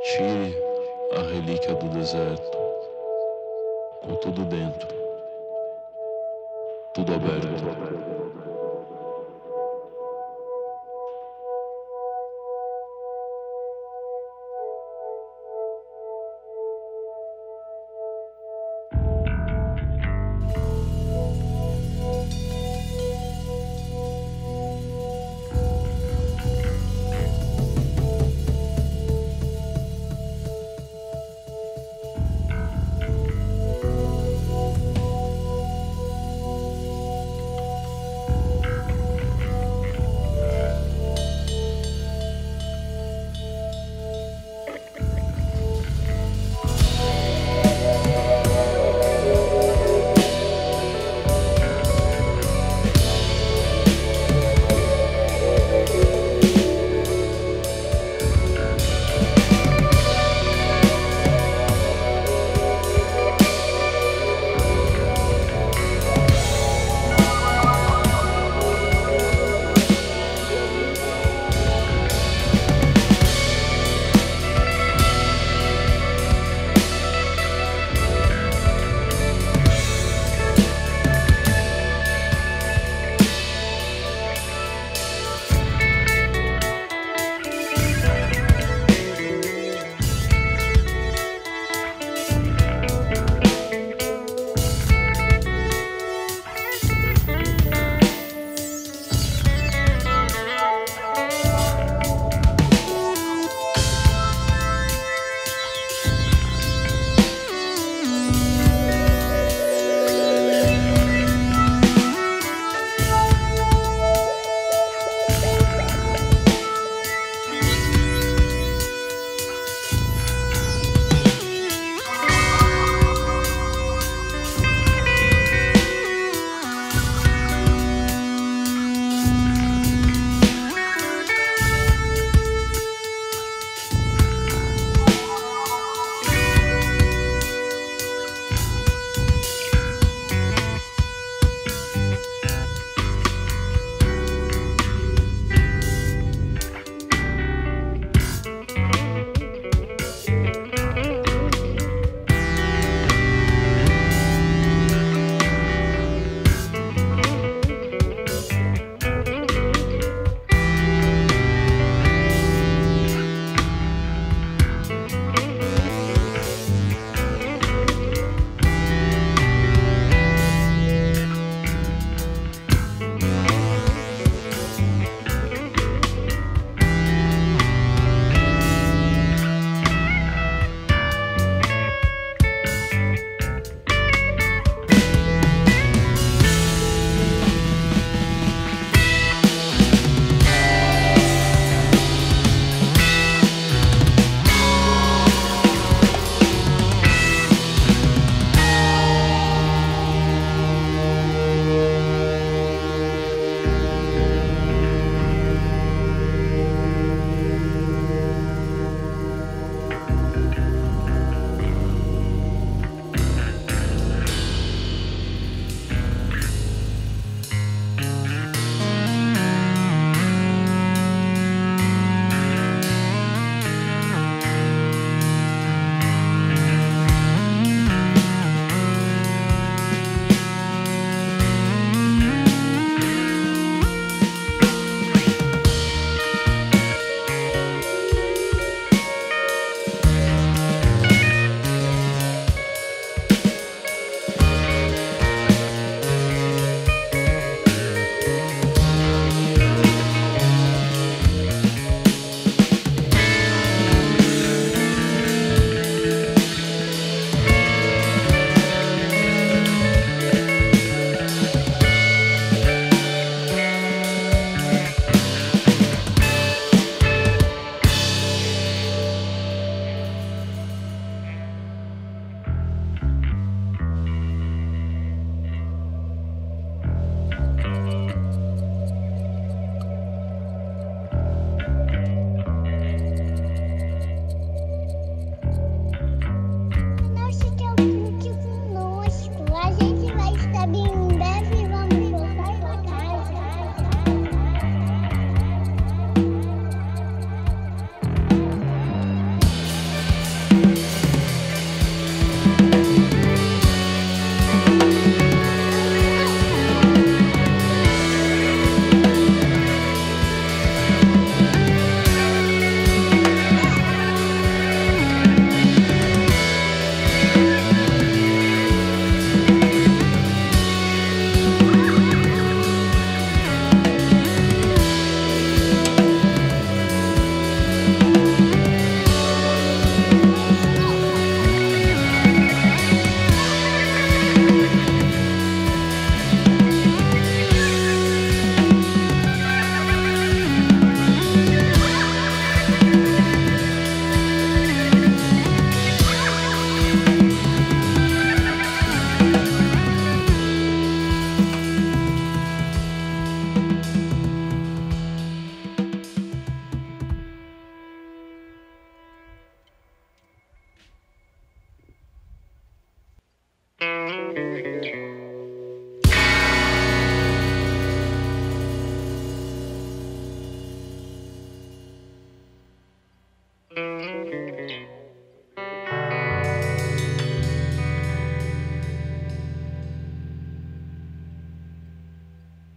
Tire a relíquia do deserto, com tudo dentro, tudo aberto.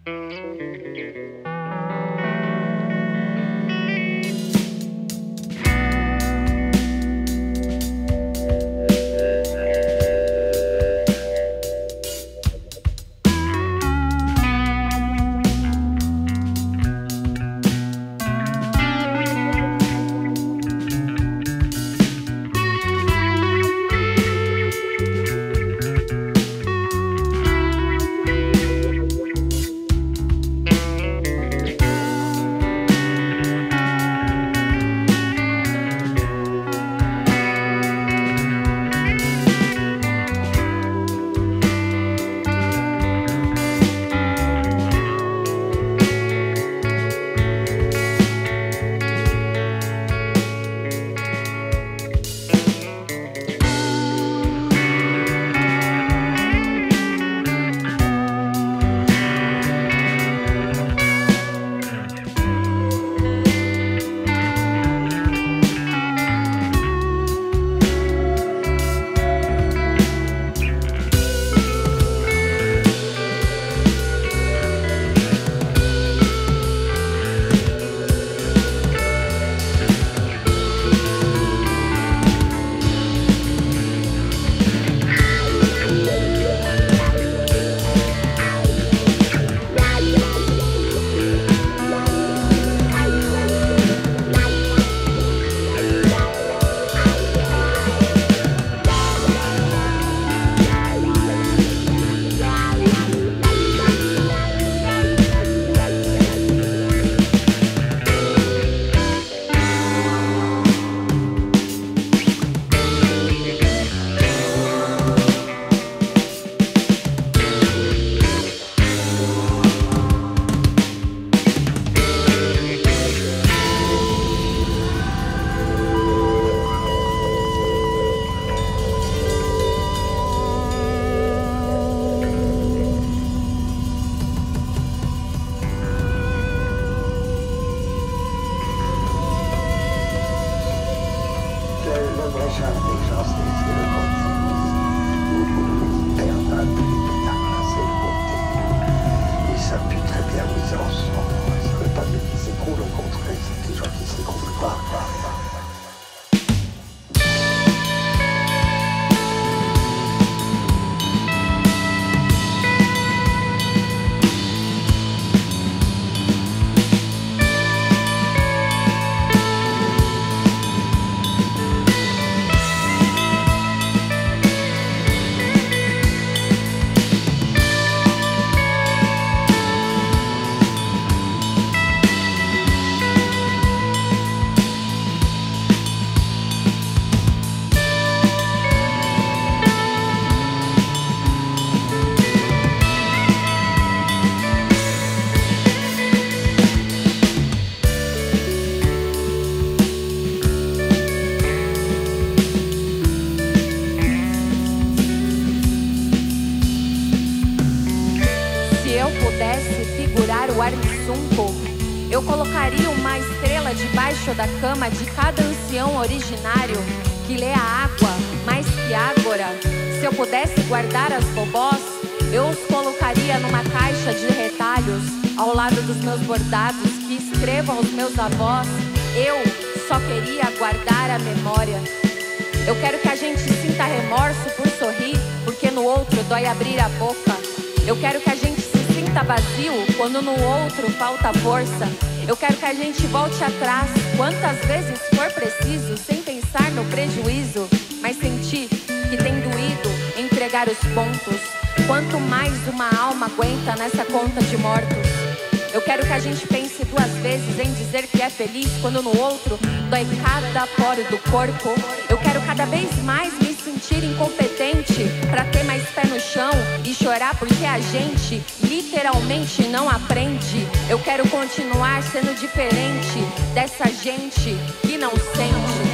o Armissunco, eu colocaria uma estrela debaixo da cama de cada ancião originário que lê a água mais que ágora. Se eu pudesse guardar as bobós, eu os colocaria numa caixa de retalhos ao lado dos meus bordados que escrevam os meus avós. Eu só queria guardar a memória. Eu quero que a gente sinta remorso por sorrir, porque no outro dói abrir a boca. Eu quero que a gente se sinta vazio quando no outro falta força. Eu quero que a gente volte atrás quantas vezes for preciso, sem pensar no prejuízo, mas sentir que tem doído entregar os pontos. Quanto mais uma alma aguenta nessa conta de mortos. Eu quero que a gente pense duas vezes em dizer que é feliz quando no outro dói cada poro do corpo. Eu quero cada vez mais me sentir incompetente pra ter mais pé no chão e chorar porque a gente literalmente não aprende. Eu quero continuar sendo diferente dessa gente que não sente.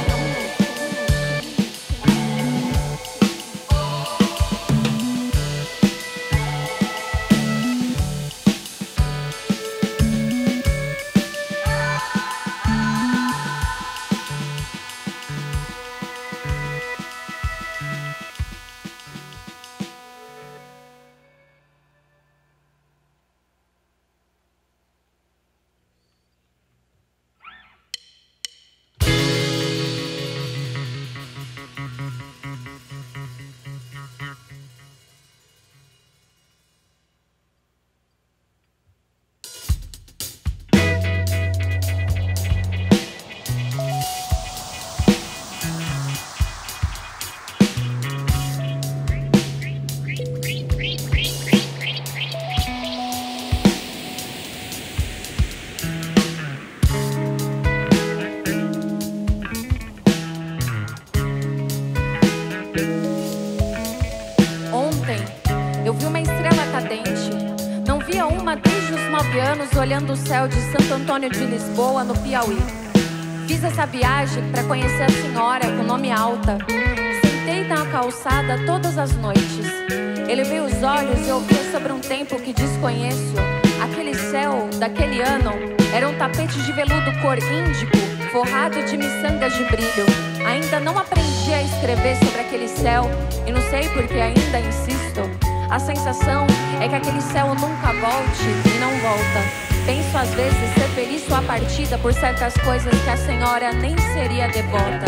uma desde os 9 anos, olhando o céu de Santo Antônio de Lisboa, no Piauí. Fiz essa viagem para conhecer a senhora com nome Alta. Sentei na calçada todas as noites. Elevei os olhos e ouvi sobre um tempo que desconheço. Aquele céu daquele ano era um tapete de veludo cor índico, forrado de miçangas de brilho. Ainda não aprendi a escrever sobre aquele céu e não sei porque ainda insisto. A sensação é que aquele céu nunca volte e não volta. Penso às vezes ser feliz sua partida por certas coisas que a senhora nem seria devota.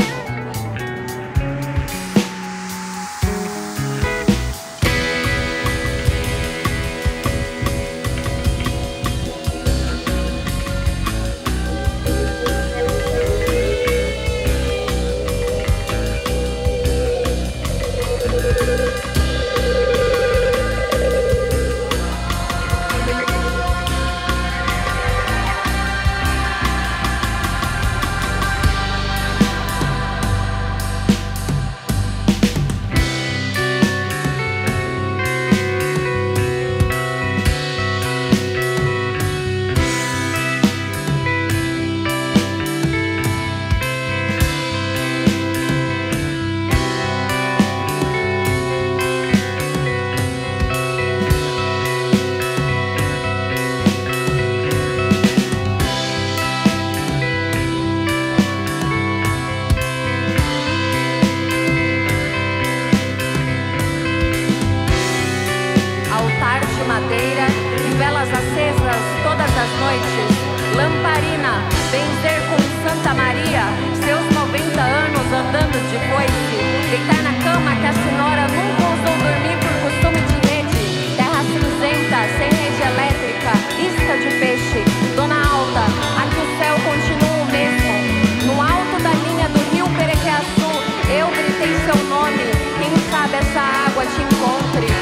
Lamparina, benzer com Santa Maria, seus 90 anos andando de foice, deitar na cama que a senhora nunca ousou dormir por costume de rede, terra cinzenta, sem rede elétrica, isca de peixe. Dona Alta, aqui o céu continua o mesmo. No alto da linha do rio Perequeaçu, eu gritei seu nome, quem sabe essa água te encontre.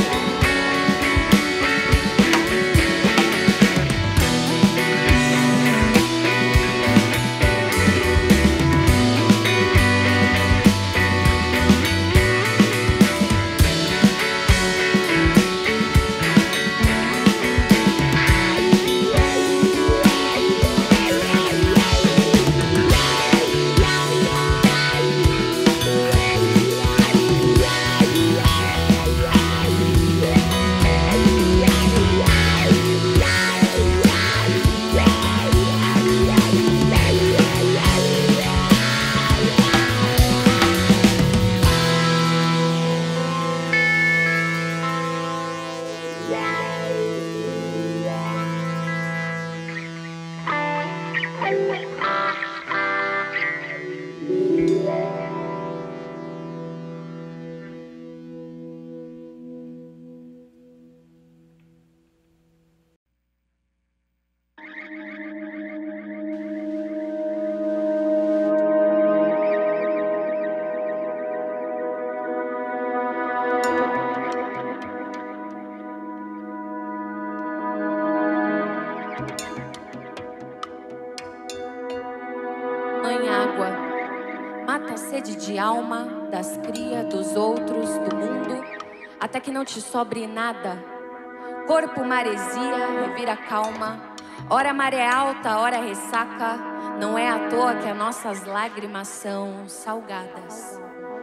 Mãe água, mata a sede de alma das cria, dos outros, do mundo, até que não te sobre nada. Corpo maresia, revira calma, ora maré alta, ora ressaca. Não é à toa que as nossas lágrimas são salgadas.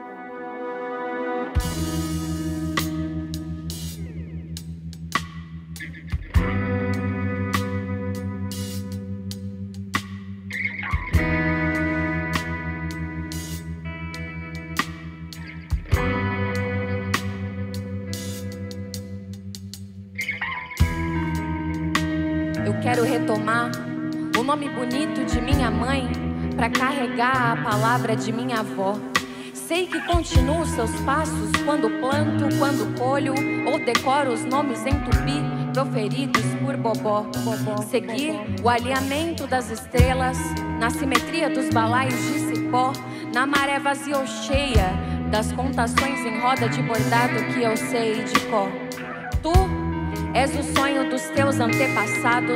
Eu quero retomar o nome bonito de minha mãe para carregar a palavra de minha avó. Sei que continuo seus passos quando planto, quando colho ou decoro os nomes em tupi proferidos por Bobó. Seguir o alinhamento das estrelas na simetria dos balaios de cipó, na maré vazia ou cheia das contações em roda de bordado que eu sei de cor. Tu és o sonho dos teus antepassados,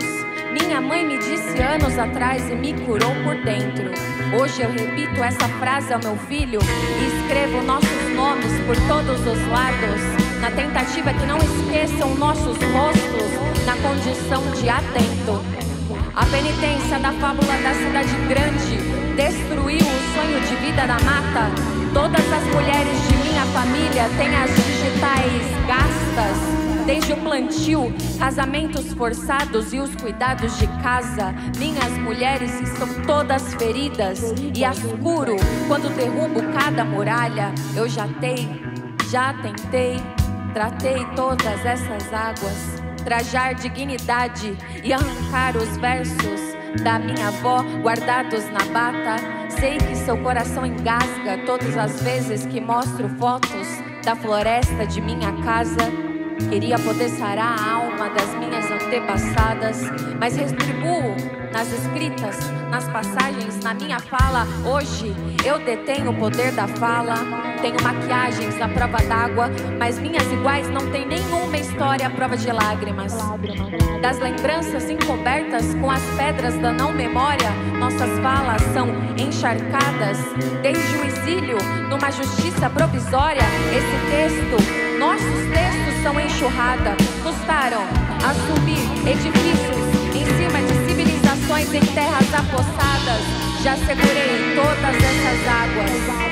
Minha mãe me disse anos atrás e me curou por dentro. Hoje eu repito essa frase ao meu filho e escrevo nossos nomes por todos os lados, na tentativa que não esqueçam nossos rostos, na condição de atento. A penitência da fábula da cidade grande destruiu o sonho de vida da mata. Todas as mulheres de minha família têm as digitais gastas. Desde o plantio, casamentos forçados e os cuidados de casa, minhas mulheres estão todas feridas e as curo quando derrubo cada muralha. Eu já tentei, tratei todas essas águas, trajar dignidade e arrancar os versos da minha avó guardados na bata. Sei que seu coração engasga todas as vezes que mostro fotos da floresta de minha casa. Queria poder sarar a alma das minhas antepassadas, mas retribuo nas escritas, nas passagens, na minha fala. Hoje eu detenho o poder da fala. Tenho maquiagens à prova d'água, mas minhas iguais não têm nenhuma história à prova de lágrimas. Das lembranças encobertas com as pedras da não memória, nossas falas são encharcadas. Desde o exílio, numa justiça provisória, esse texto, nossos textos são enxurrada. Custaram assumir edifícios em cima de civilizações em terras apossadas. Já segurei todas essas águas.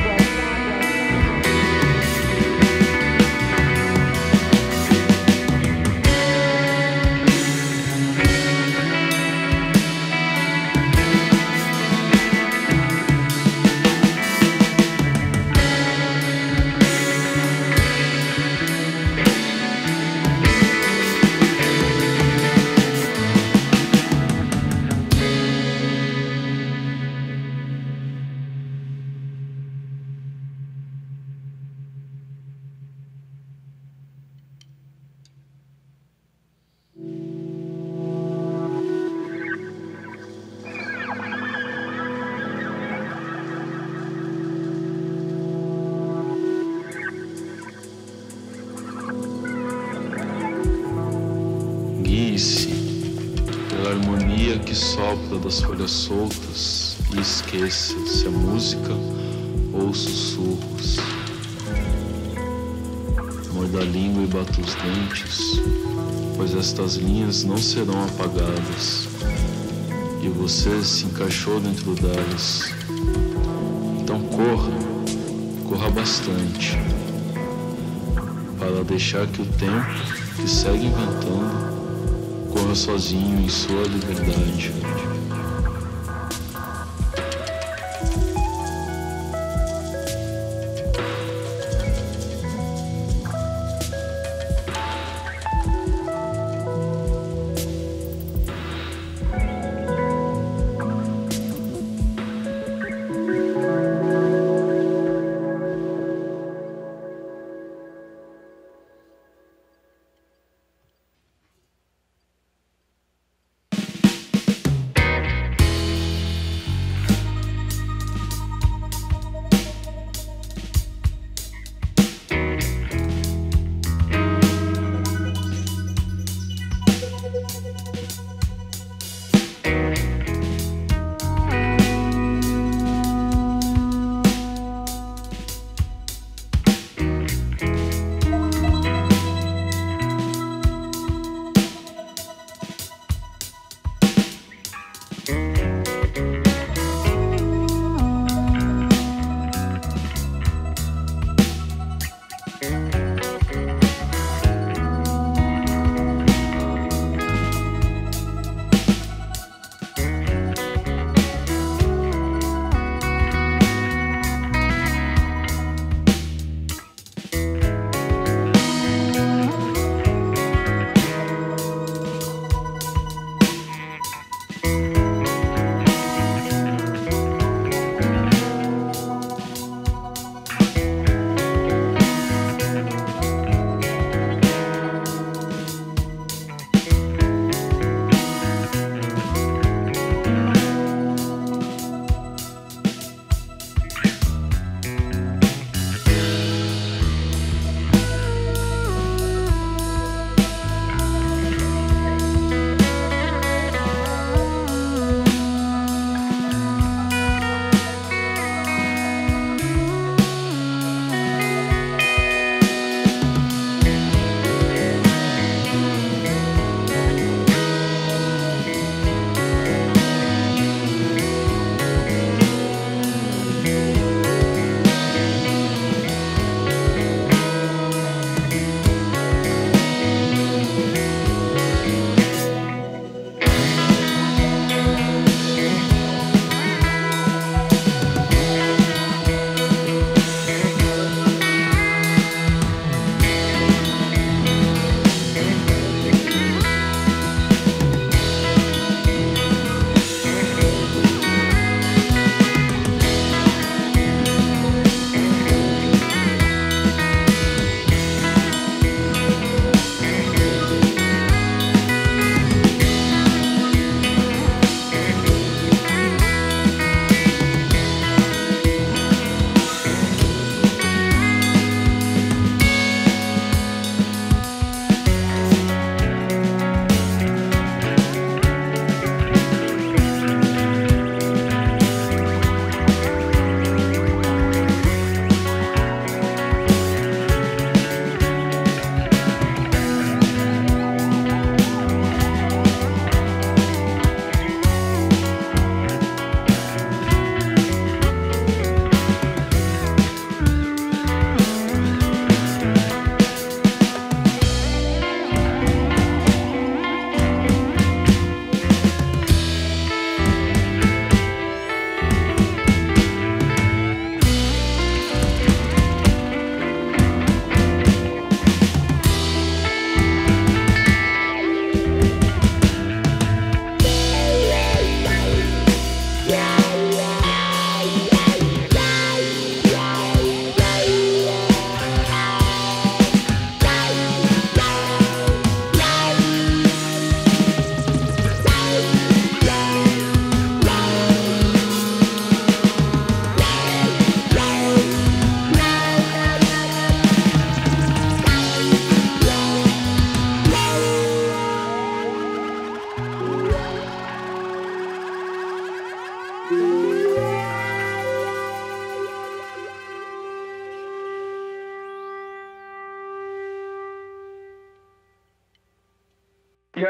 Guie-se pela harmonia que sopra das folhas soltas e esqueça se é música ou sussurros. Morda a língua e bata os dentes, pois estas linhas não serão apagadas e você se encaixou dentro delas. Então corra bastante, para deixar que o tempo que segue inventando corra sozinho em sua liberdade.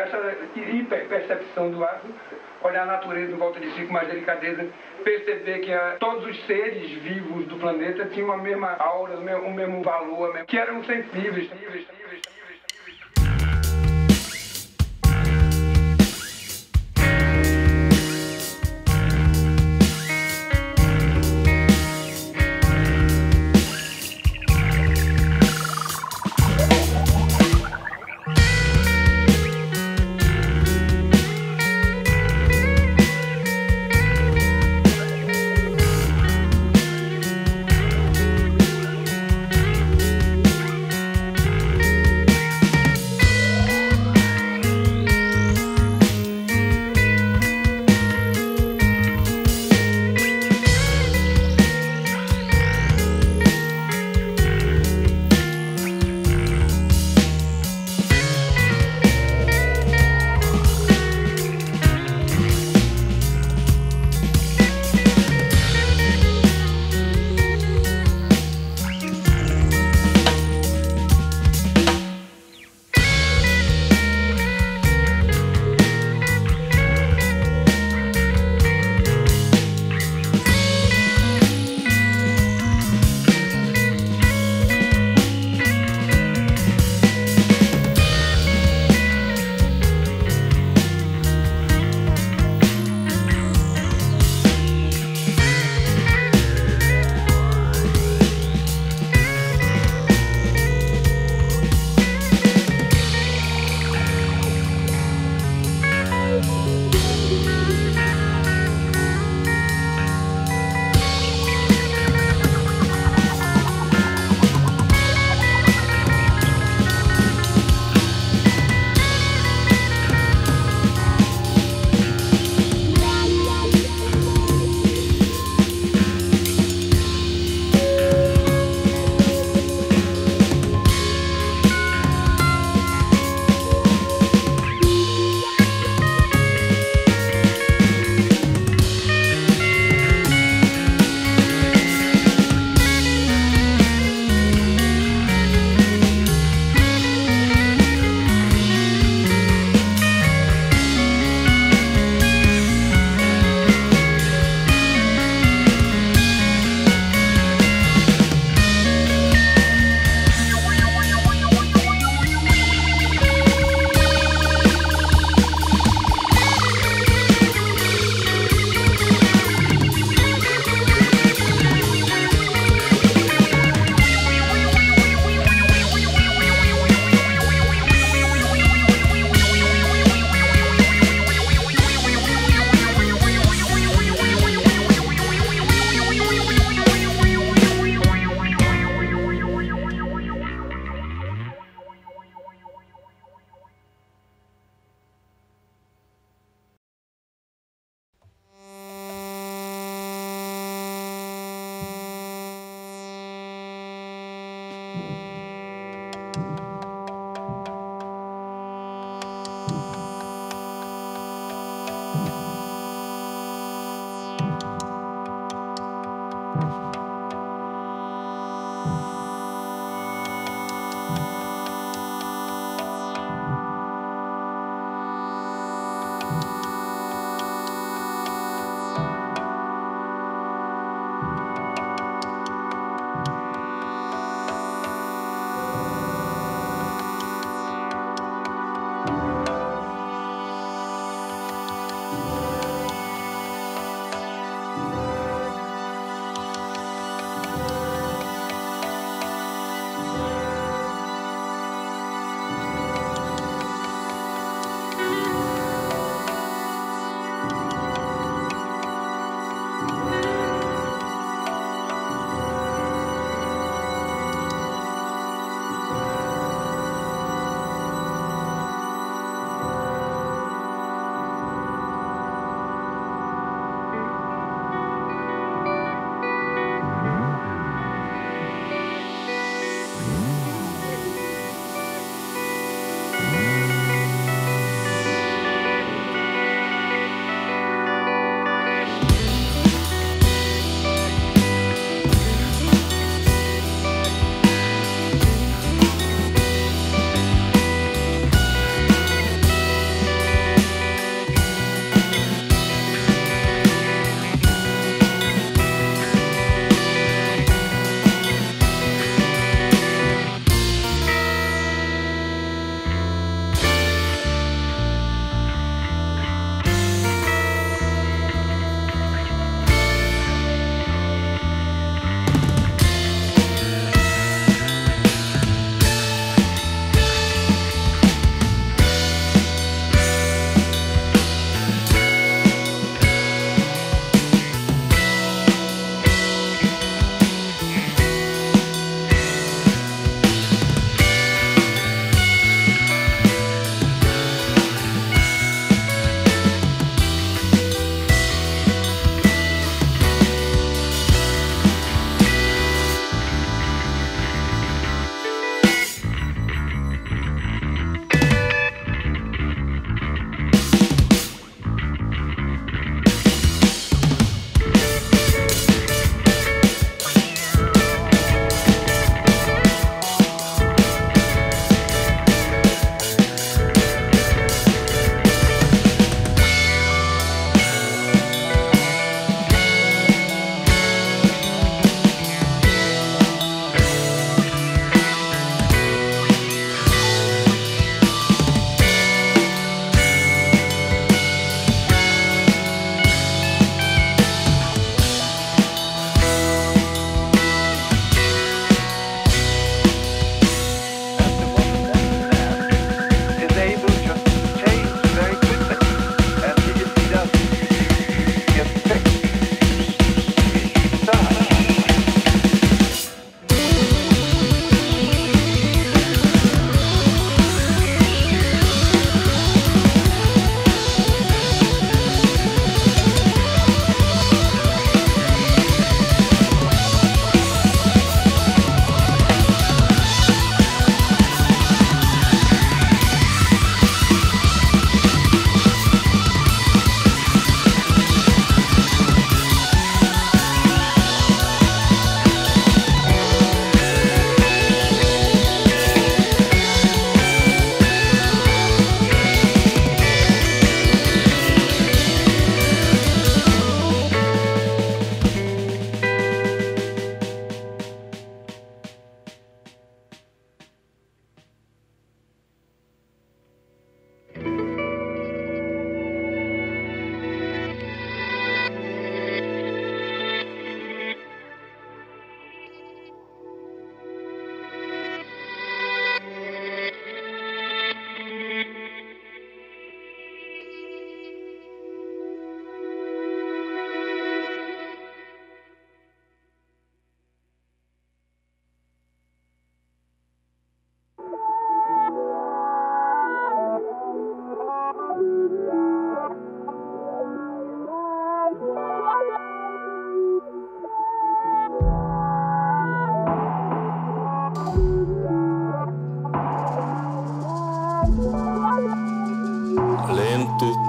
essa hiperpercepção do átomo, olhar a natureza em volta de si com mais delicadeza, perceber que todos os seres vivos do planeta tinham a mesma aura, o mesmo valor, que eram sensíveis.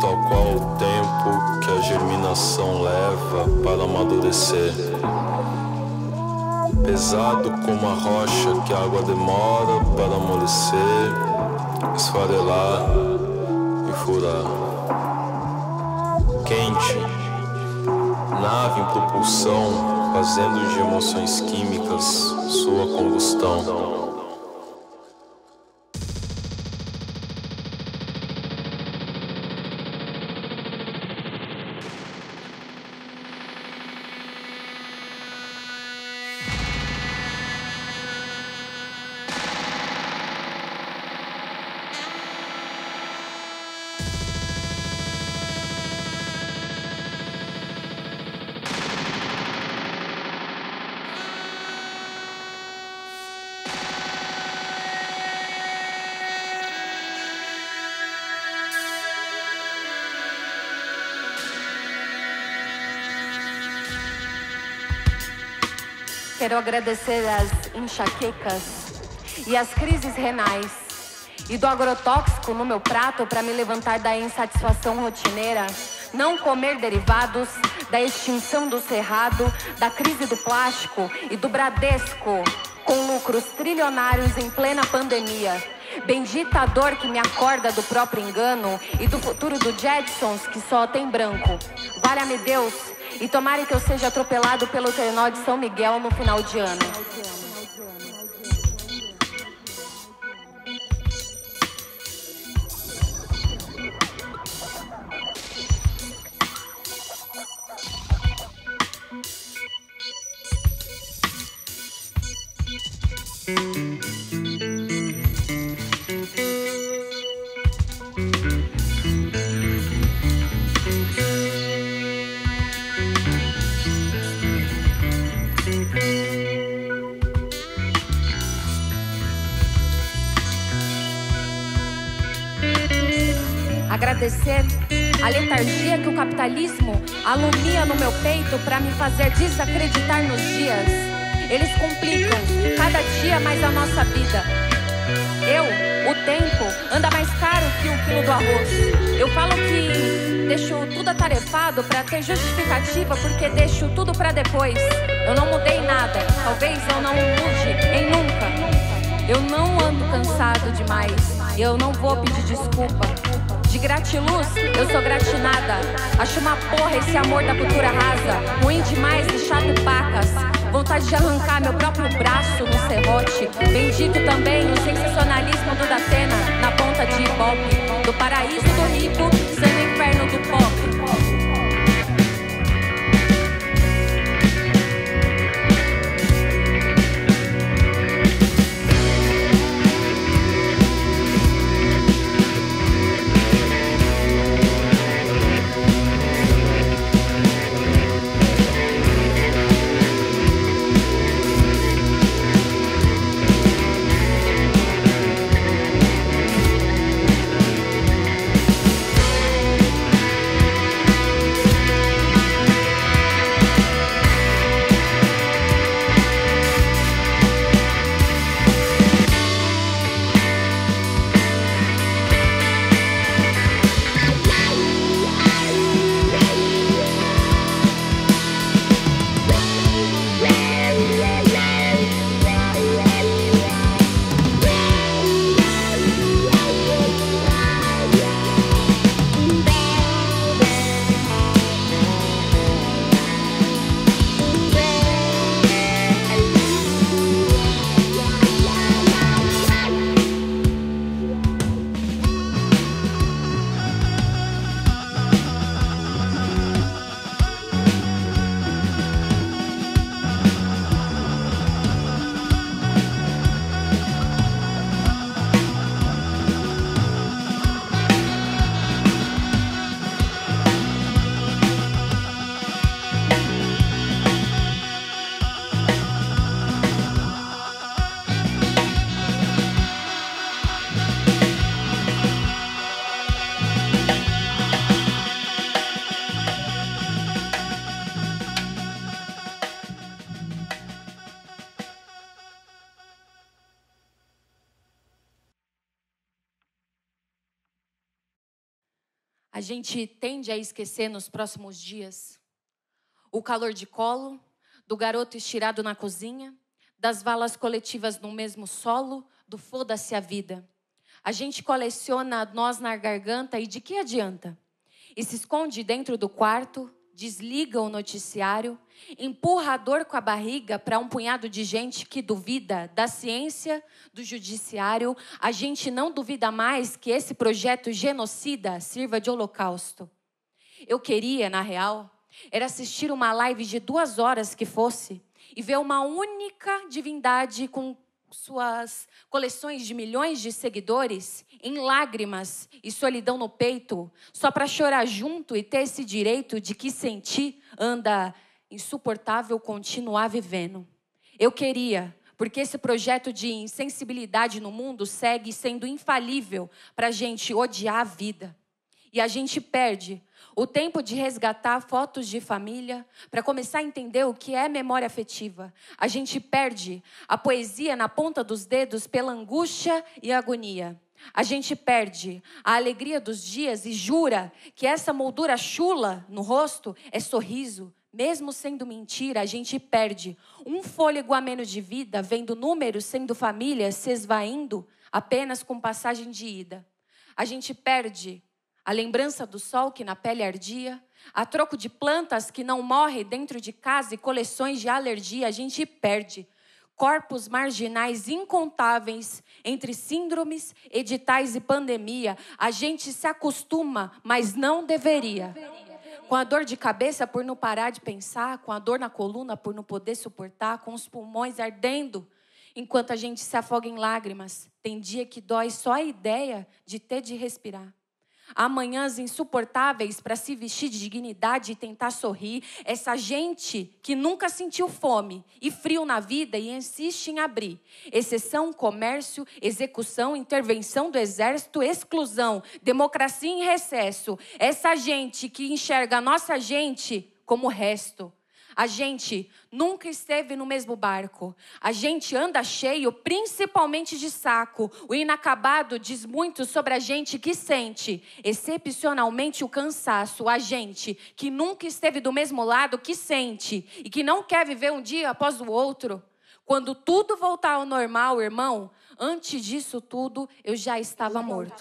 tal qual o tempo que a germinação leva para amadurecer. Pesado como a rocha que a água demora para amolecer, esfarelar e furar. Quente, nave em propulsão, fazendo de emoções químicas sua combustão. Quero agradecer as enxaquecas e as crises renais e do agrotóxico no meu prato para me levantar da insatisfação rotineira, não comer derivados, da extinção do cerrado, da crise do plástico e do Bradesco com lucros trilionários em plena pandemia. Bendita a dor que me acorda do próprio engano e do futuro do Jetsons que só tem branco. Valha-me Deus, e tomara que eu seja atropelado pelo trenó de São Miguel no final de ano. Agradecer a letargia que o capitalismo alumia no meu peito para me fazer desacreditar nos dias. Eles complicam cada dia mais a nossa vida. O tempo, anda mais caro que o quilo do arroz. Eu falo que deixo tudo atarefado para ter justificativa porque deixo tudo para depois. Eu não mudei nada, talvez eu não mude em nunca. Eu não ando cansado demais e eu não vou pedir desculpa. De gratiluz, eu sou gratinada. Acho uma porra esse amor da cultura rasa. Ruim demais e chato pacas. Vontade de arrancar meu próprio braço no serrote. Bendito também o sensacionalismo do Datena na ponta de ibope. Do paraíso do rico, sendo o inferno do pobre. A gente tende a esquecer nos próximos dias o calor de colo, do garoto estirado na cozinha, das valas coletivas no mesmo solo, do foda-se a vida. A gente coleciona nós na garganta e de que adianta? E se esconde dentro do quarto, desliga o noticiário, empurra a dor com a barriga para um punhado de gente que duvida da ciência, do judiciário. A gente não duvida mais que esse projeto genocida sirva de holocausto. Eu queria, na real, era assistir uma live de 2 horas que fosse e ver uma única divindade com suas coleções de milhões de seguidores em lágrimas e solidão no peito, só para chorar junto e ter esse direito de que sentir anda insuportável continuar vivendo. Eu queria, porque esse projeto de insensibilidade no mundo segue sendo infalível para a gente odiar a vida. E a gente perde o tempo de resgatar fotos de família para começar a entender o que é memória afetiva. A gente perde a poesia na ponta dos dedos pela angústia e agonia. A gente perde a alegria dos dias e jura que essa moldura chula no rosto é sorriso. Mesmo sendo mentira, a gente perde um fôlego a menos de vida, vendo números sendo famílias se esvaindo apenas com passagem de ida. A gente perde a lembrança do sol que na pele ardia, a troco de plantas que não morrem dentro de casa e coleções de alergia. A gente perde corpos marginais incontáveis entre síndromes, editais e pandemia. A gente se acostuma, mas não deveria. Com a dor de cabeça por não parar de pensar, com a dor na coluna por não poder suportar, com os pulmões ardendo, enquanto a gente se afoga em lágrimas. Tem dia que dói só a ideia de ter de respirar. Há manhãs insuportáveis para se vestir de dignidade e tentar sorrir. Essa gente que nunca sentiu fome e frio na vida e insiste em abrir. Exceção, comércio, execução, intervenção do exército, exclusão, democracia em recesso. Essa gente que enxerga a nossa gente como resto. A gente nunca esteve no mesmo barco. A gente anda cheio, principalmente de saco. O inacabado diz muito sobre a gente que sente, excepcionalmente, o cansaço. A gente que nunca esteve do mesmo lado, que sente e que não quer viver um dia após o outro. Quando tudo voltar ao normal, irmão, antes disso tudo, eu já estava morto.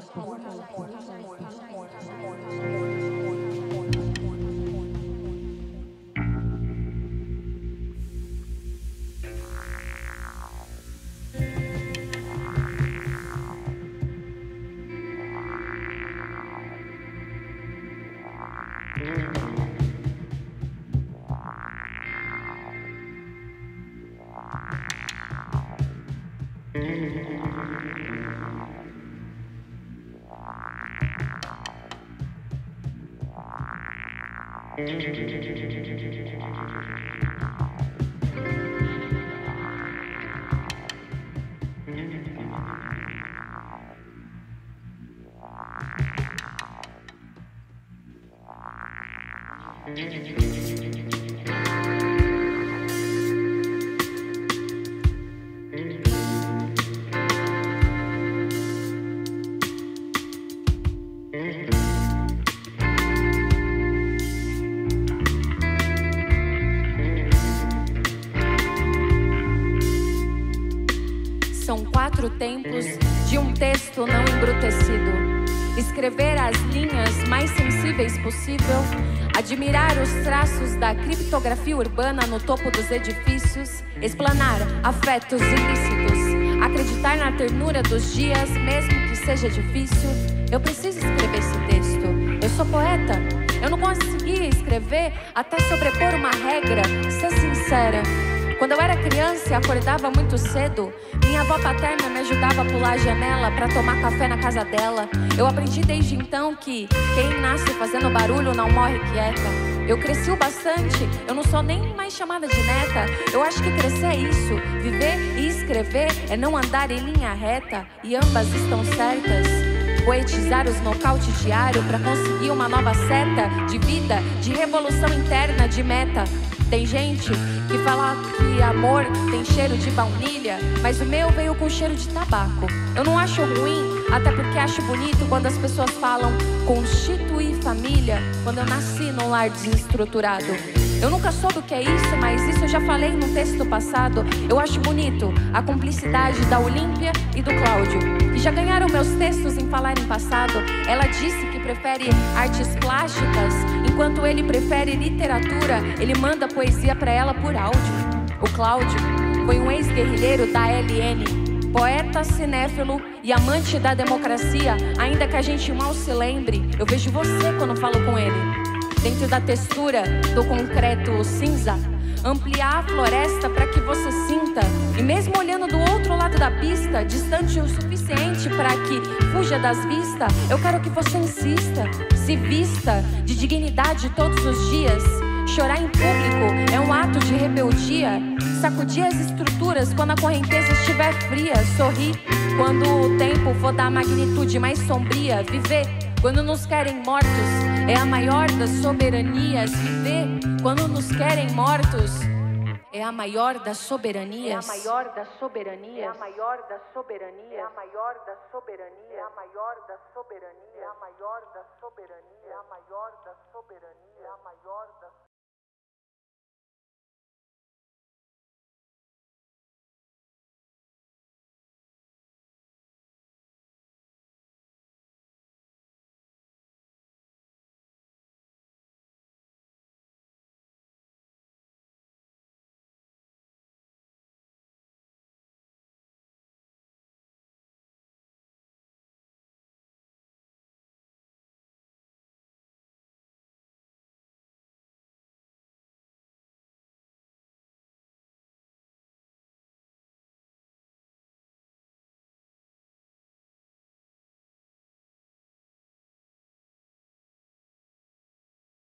São 4 tempos de um texto não embrutecido. Escrever as linhas mais sensíveis possível. Admirar os traços da criptografia urbana no topo dos edifícios. Explanar afetos ilícitos. Acreditar na ternura dos dias, mesmo que seja difícil. Eu preciso escrever esse texto. Eu sou poeta. Eu não conseguia escrever até sobrepor uma regra, ser sincera. Quando eu era criança e acordava muito cedo, minha avó paterna me ajudava a pular a janela para tomar café na casa dela. Eu aprendi desde então que quem nasce fazendo barulho não morre quieta. Eu cresci o bastante, eu não sou nem mais chamada de neta. Eu acho que crescer é isso, viver e escrever é não andar em linha reta. E ambas estão certas. Poetizar os nocautes diários para conseguir uma nova seta de vida, de revolução interna, de meta. Tem gente que fala que amor tem cheiro de baunilha, mas o meu veio com cheiro de tabaco. Eu não acho ruim, até porque acho bonito quando as pessoas falam constituir família, quando eu nasci num lar desestruturado. Eu nunca soube o que é isso, mas isso eu já falei no texto passado. Eu acho bonito a cumplicidade da Olímpia e do Cláudio, que já ganharam meus textos em falar em passado. Ela disse que prefere artes plásticas, enquanto ele prefere literatura. Ele manda poesia pra ela por áudio. O Cláudio foi um ex-guerrilheiro da LN, poeta, cinéfilo e amante da democracia. Ainda que a gente mal se lembre, eu vejo você quando falo com ele. Dentro da textura do concreto cinza, ampliar a floresta para que você sinta. E mesmo olhando do outro lado da pista, distante o suficiente para que fuja das vistas, eu quero que você insista, se vista de dignidade todos os dias. Chorar em público é um ato de rebeldia. Sacudir as estruturas quando a correnteza estiver fria. Sorrir quando o tempo for da magnitude mais sombria. Viver quando nos querem mortos é a maior das soberanias. Viver quando nos querem mortos é a maior das soberanias. É a maior das soberanias. É a maior das soberanias. É a maior das soberanias. É a maior das soberanias. É a maior das soberanias. É a maior das soberanias. É a maior das